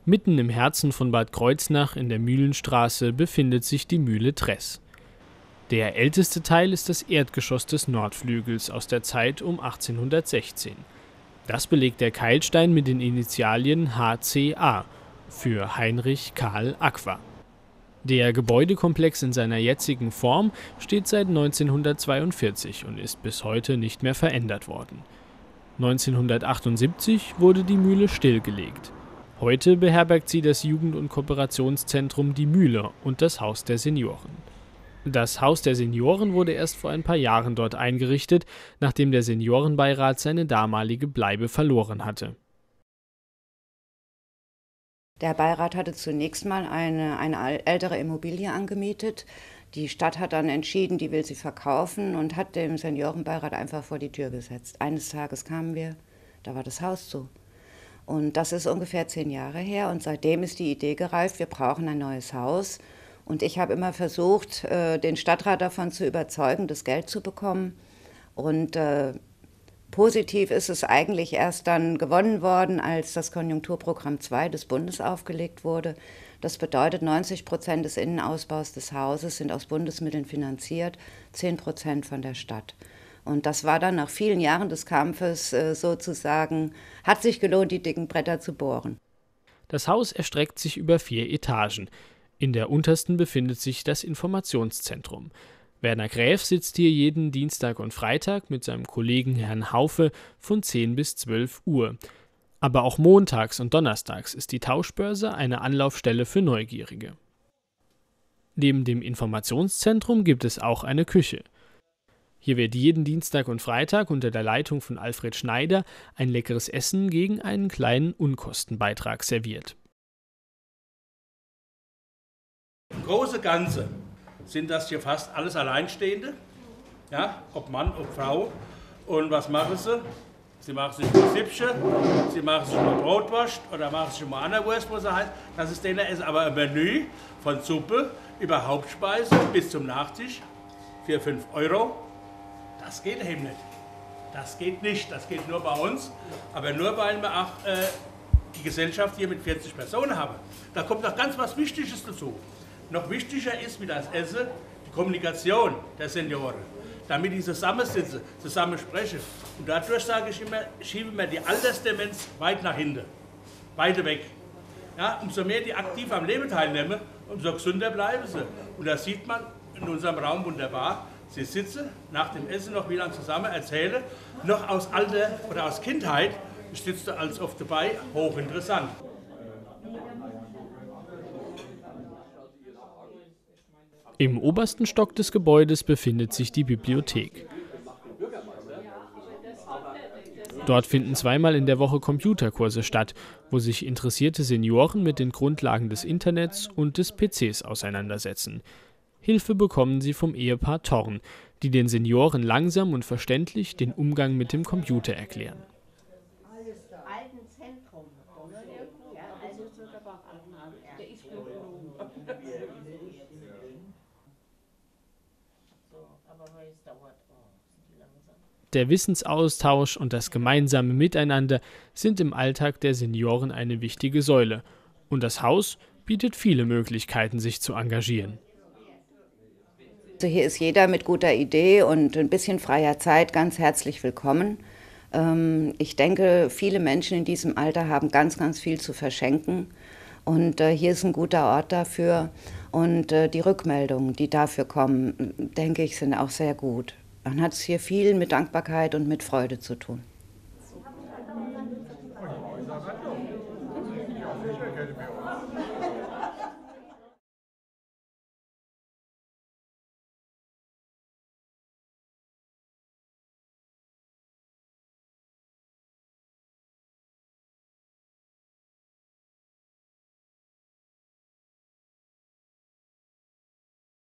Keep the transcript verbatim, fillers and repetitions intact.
Mitten im Herzen von Bad Kreuznach in der Mühlenstraße befindet sich die Mühle Treß. Der älteste Teil ist das Erdgeschoss des Nordflügels aus der Zeit um achtzehnhundertsechzehn. Das belegt der Keilstein mit den Initialien H C A für Heinrich Karl Aqua. Der Gebäudekomplex in seiner jetzigen Form steht seit neunzehnhundertzweiundvierzig und ist bis heute nicht mehr verändert worden. neunzehnhundertachtundsiebzig wurde die Mühle stillgelegt. Heute beherbergt sie das Jugend- und Kooperationszentrum Die Mühle und das Haus der Senioren. Das Haus der Senioren wurde erst vor ein paar Jahren dort eingerichtet, nachdem der Seniorenbeirat seine damalige Bleibe verloren hatte. Der Beirat hatte zunächst mal eine, eine ältere Immobilie angemietet. Die Stadt hat dann entschieden, die will sie verkaufen und hat dem Seniorenbeirat einfach vor die Tür gesetzt. Eines Tages kamen wir, da war das Haus zu. Und das ist ungefähr zehn Jahre her und seitdem ist die Idee gereift, wir brauchen ein neues Haus. Und ich habe immer versucht, den Stadtrat davon zu überzeugen, das Geld zu bekommen. Und äh, positiv ist es eigentlich erst dann gewonnen worden, als das Konjunkturprogramm zwei des Bundes aufgelegt wurde. Das bedeutet, neunzig Prozent des Innenausbaus des Hauses sind aus Bundesmitteln finanziert, zehn Prozent von der Stadt. Und das war dann nach vielen Jahren des Kampfes äh, sozusagen, hat sich gelohnt, die dicken Bretter zu bohren. Das Haus erstreckt sich über vier Etagen. In der untersten befindet sich das Informationszentrum. Werner Gräf sitzt hier jeden Dienstag und Freitag mit seinem Kollegen Herrn Haufe von zehn bis zwölf Uhr. Aber auch montags und donnerstags ist die Tauschbörse eine Anlaufstelle für Neugierige. Neben dem Informationszentrum gibt es auch eine Küche. Hier wird jeden Dienstag und Freitag unter der Leitung von Alfred Schneider ein leckeres Essen gegen einen kleinen Unkostenbeitrag serviert. Im Großen und Ganzen sind das hier fast alles Alleinstehende, ja, ob Mann, ob Frau. Und was machen sie? Sie machen sich mal Süppchen, sie machen sich mal Brotwurst oder machen sich mal Annerwurst, wo sie heißt. Das ist denen Essen, aber ein Menü von Suppe über Hauptspeise bis zum Nachtisch für fünf Euro. Das geht eben nicht. Das geht nicht, das geht nur bei uns, aber nur weil wir auch äh, die Gesellschaft hier mit vierzig Personen haben. Da kommt noch ganz was Wichtiges dazu. Noch wichtiger ist wie das Essen die Kommunikation der Senioren, damit die zusammensitzen, zusammen sprechen. Und dadurch sage ich immer, schieben wir die Altersdemenz weit nach hinten, weiter weg. Ja, umso mehr die aktiv am Leben teilnehmen, umso gesünder bleiben sie. Und das sieht man in unserem Raum wunderbar. Sie sitzen nach dem Essen noch wieder zusammen, erzählen, noch aus Alter oder aus Kindheit, ich sitze als oft dabei, hochinteressant. Im obersten Stock des Gebäudes befindet sich die Bibliothek. Dort finden zweimal in der Woche Computerkurse statt, wo sich interessierte Senioren mit den Grundlagen des Internets und des P Cs auseinandersetzen. Hilfe bekommen sie vom Ehepaar Thorn, die den Senioren langsam und verständlich den Umgang mit dem Computer erklären. Der Wissensaustausch und das gemeinsame Miteinander sind im Alltag der Senioren eine wichtige Säule. Und das Haus bietet viele Möglichkeiten, sich zu engagieren. Also hier ist jeder mit guter Idee und ein bisschen freier Zeit ganz herzlich willkommen. Ich denke, viele Menschen in diesem Alter haben ganz, ganz viel zu verschenken. Und hier ist ein guter Ort dafür. Und die Rückmeldungen, die dafür kommen, denke ich, sind auch sehr gut. Man hat es hier viel mit Dankbarkeit und mit Freude zu tun.